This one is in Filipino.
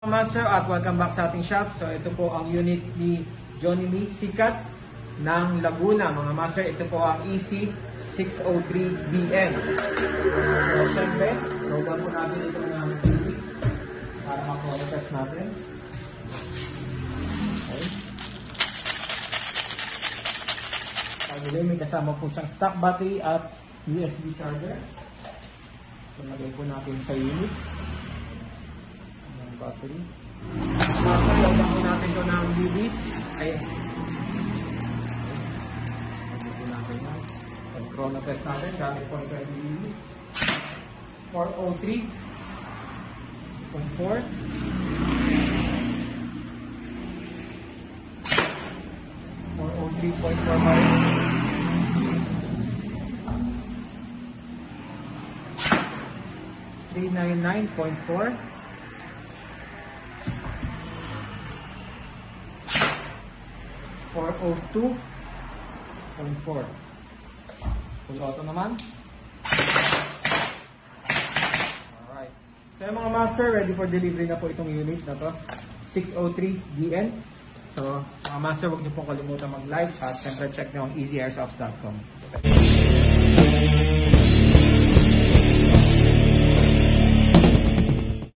Master at welcome back sa ating shop. So ito po ang unit ni Johnny Lee Sikat ng Laguna, mga master. Ito po ang EC603BN. So syempre, load po natin ito ng series para makonectas natin. Okay. Paguli, may kasama po siyang stock battery at USB charger. So lagay po natin sa unit. Battery. Load po natin ito ng UBs. Ayan. Load po natin yan. Chrono test natin. Gamit po ito yung UBs. 403.4. 399.4. 402.4. Full auto naman. Alright. So mga master, ready for delivery na po itong unit na to. 603BN. So mga master, huwag niyo pong kalimutan mag-like at syempre check nyo ang easyairsoft.com.